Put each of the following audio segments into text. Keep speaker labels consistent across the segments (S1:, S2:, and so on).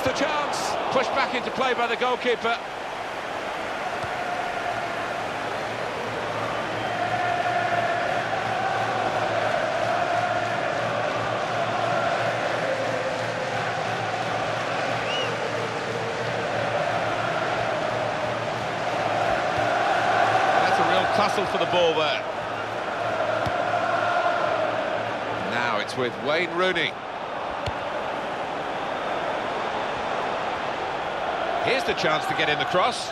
S1: the chance. Pushed back into play by the goalkeeper. Tussle for the ball there. Now it's with Wayne Rooney. Here's the chance to get in the cross.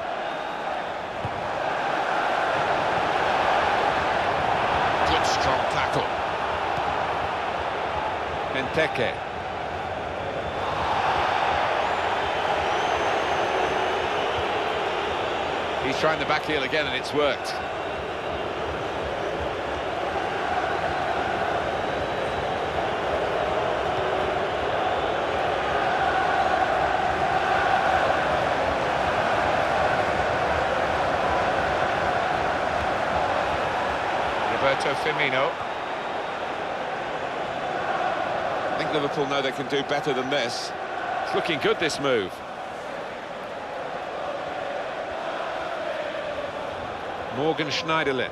S1: Good strong tackle. Benteke. He's trying the back heel again and it's worked. Roberto Firmino. I think Liverpool know they can do better than this. It's looking good, this move. Morgan Schneiderlin.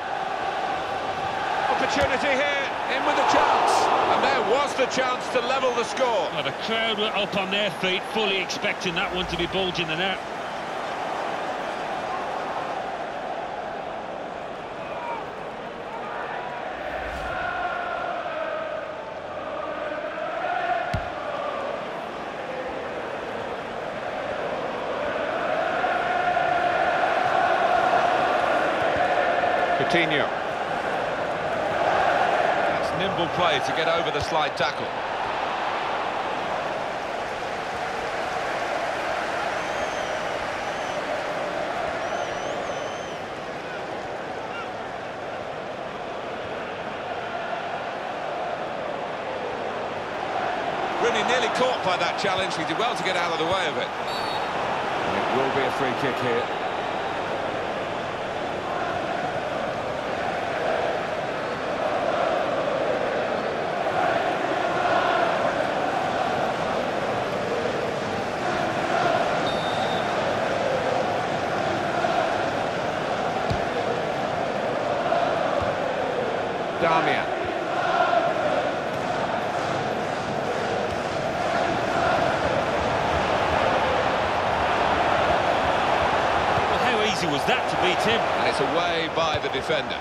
S1: Opportunity here, in with the chance. And there was the chance to level the score.
S2: Well, the crowd were up on their feet, fully expecting that one to be bulging the net.
S1: Coutinho. That's nimble play to get over the slide tackle. Rooney nearly caught by that challenge. He did well to get out of the way of it. It will be a free kick here. Darmian.
S2: Well, how easy was that to beat him?
S1: And it's away by the defender.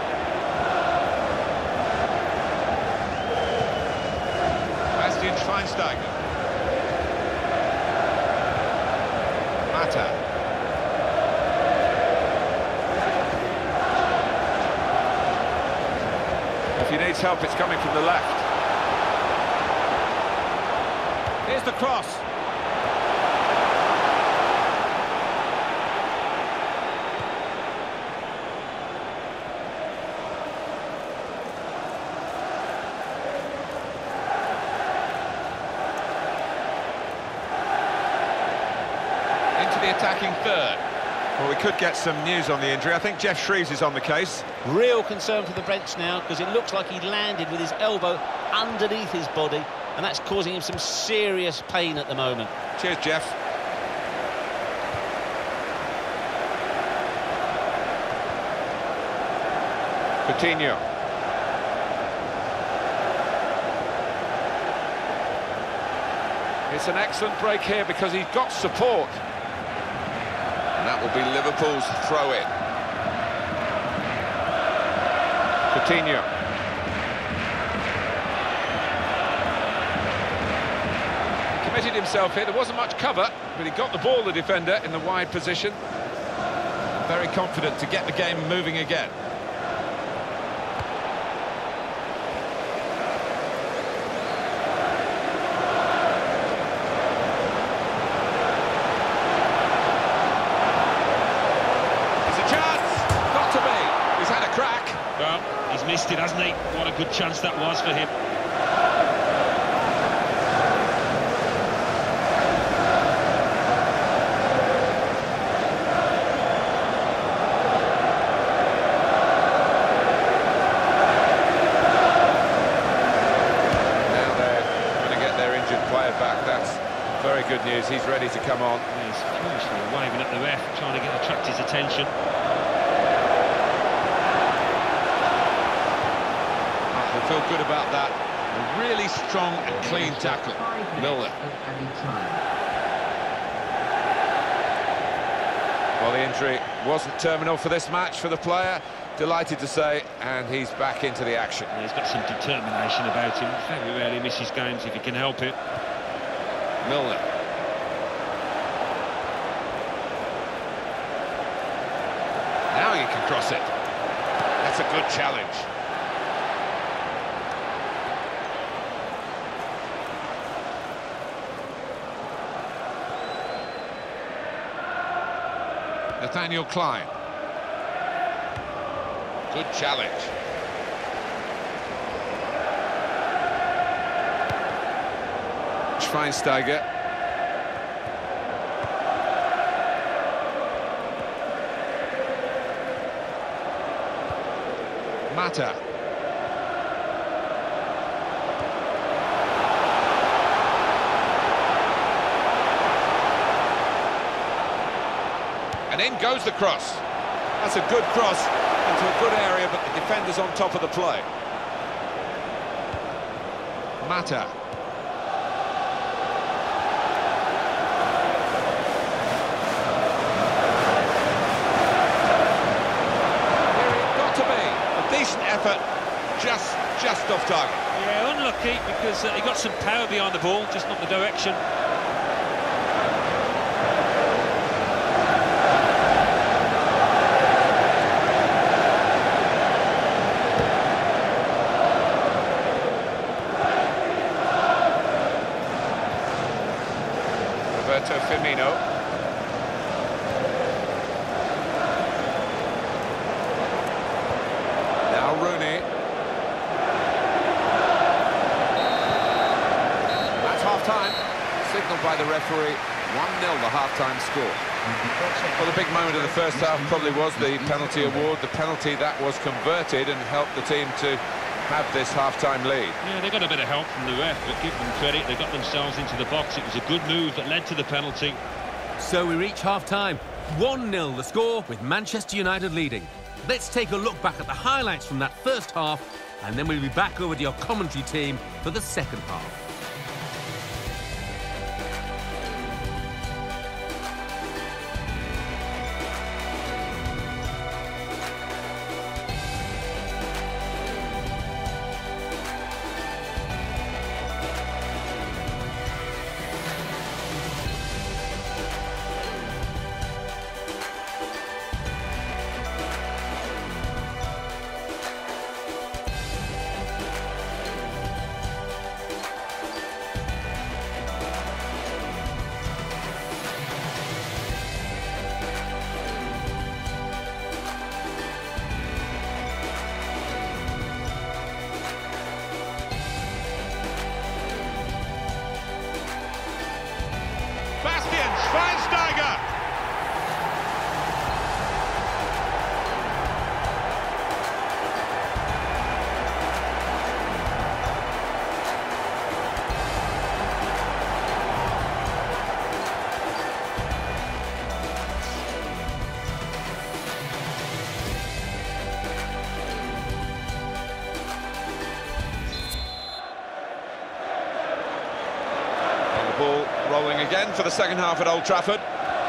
S1: Bastian Schweinsteiger. Mata. If he needs help, it's coming from the left. Here's the cross. Into the attacking third. Well, we could get some news on the injury. I think Geoff Shreeves is on the case.
S3: Real concern for the bench now, because it looks like he landed with his elbow underneath his body, and that's causing him some serious pain at the moment.
S1: Cheers, Jeff. Coutinho. It's an excellent break here because he's got support. And that will be Liverpool's throw-in. Coutinho. He committed himself here. There wasn't much cover, but he got the ball, the defender, in the wide position. Very confident to get the game moving again.
S2: Well, he's missed it, hasn't he? What a good chance that was for him.
S1: Now they're going to get their injured player back. That's very good news. he's ready to come on.
S2: He's furiously waving at the ref, trying to attract his attention.
S1: They feel good about that. A really strong and clean tackle. Milner. Well, the injury wasn't terminal for this match for the player, delighted to say, and he's back into the action.
S2: Yeah, he's got some determination about him. Very rarely misses games if he can help it.
S1: Milner. Now you can cross it. That's a good challenge. Nathaniel Klein. Good challenge. Schweinsteiger. Mata. And in goes the cross. That's a good cross into a good area, but the defender's on top of the play. Mata. Here it got to be. A decent effort, just off target.
S2: Yeah, unlucky because he got some power behind the ball, just not the direction.
S1: Roberto Firmino. Now Rooney. That's half-time. Signalled by the referee. 1-0 the half-time score. Well, the big moment of the first half probably was the penalty award. The penalty that was converted and helped the team to have this half-time lead.
S2: Yeah, they got a bit of help from the ref, but give them credit, they got themselves into the box. It was a good move that led to the penalty.
S4: So we reach half-time. 1-0 the score, with Manchester United leading. Let's take a look back at the highlights from that first half, and then we'll be back over to your commentary team for the second half.
S1: Schweinsteiger! Ball rolling again for the second half at Old Trafford.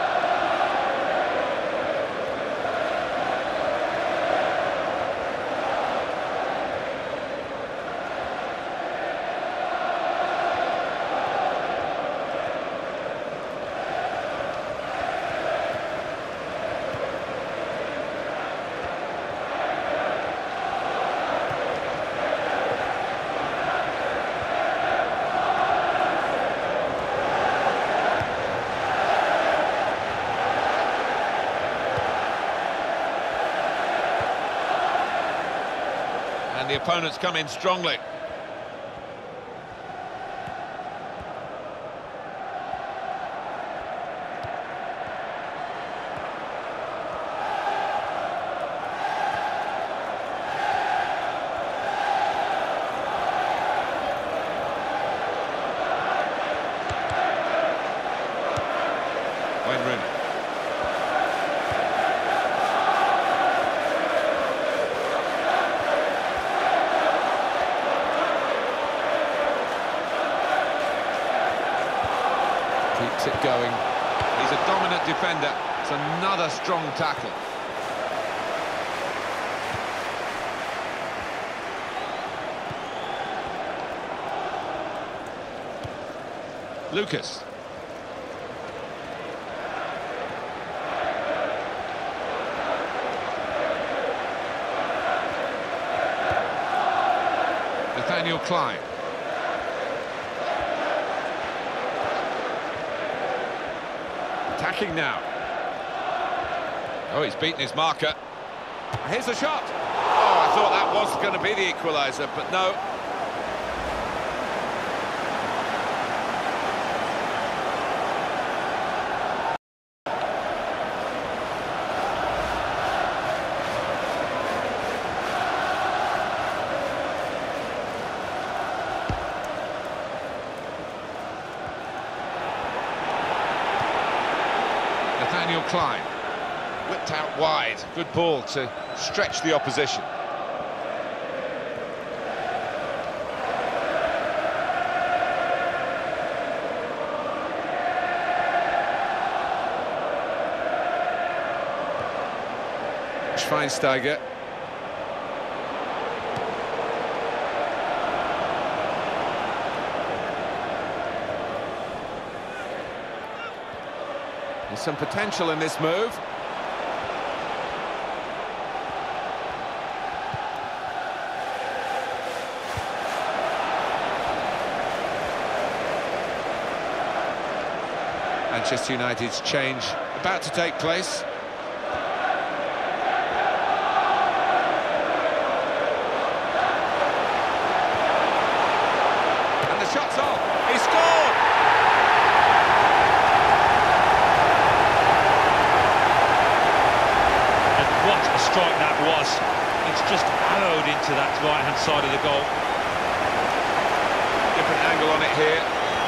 S1: And the opponents come in strongly. going. He's a dominant defender. It's another strong tackle. Lucas. Nathaniel Clyne. Attacking now. Oh, he's beaten his marker. Here's the shot. Oh, I thought that was going to be the equaliser, but no. Nathaniel Clyne, whipped out wide, good ball to stretch the opposition. Schweinsteiger. There's some potential in this move. Manchester United's change about to take place. And the shot's on. He scored!
S2: What a strike that was. It's just arrowed into that right-hand side of the goal.
S1: Different angle on it here.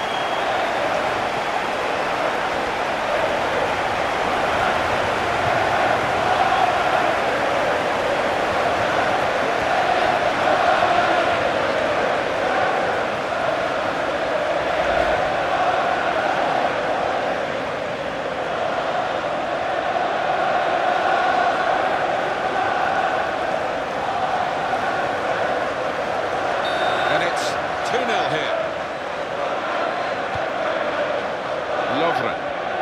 S1: And it's 2-0 here. Lovren.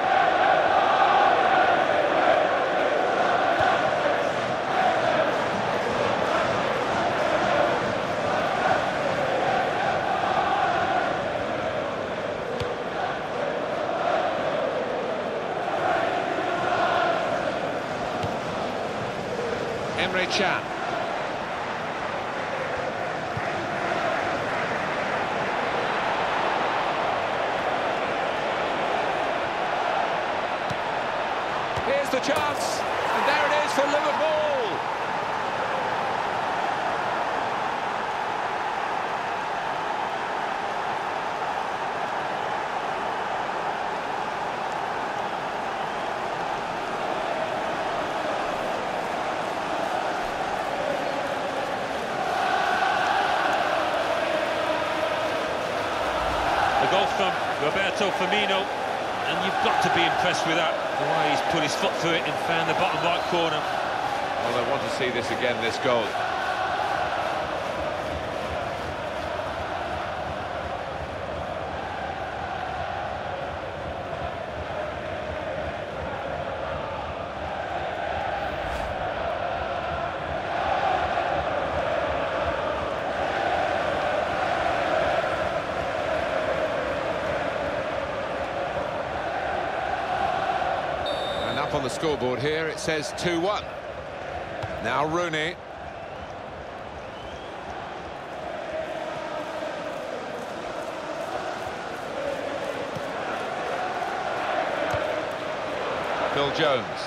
S1: Emre Can. Here's the chance, and there it is for Liverpool.
S2: The goal from Roberto Firmino, and you've got to be impressed with that, the way he's put his foot through it and found the bottom right corner.
S1: Well, I want to see this again, this goal. Up on the scoreboard here, it says 2-1. Now Rooney. Phil Jones.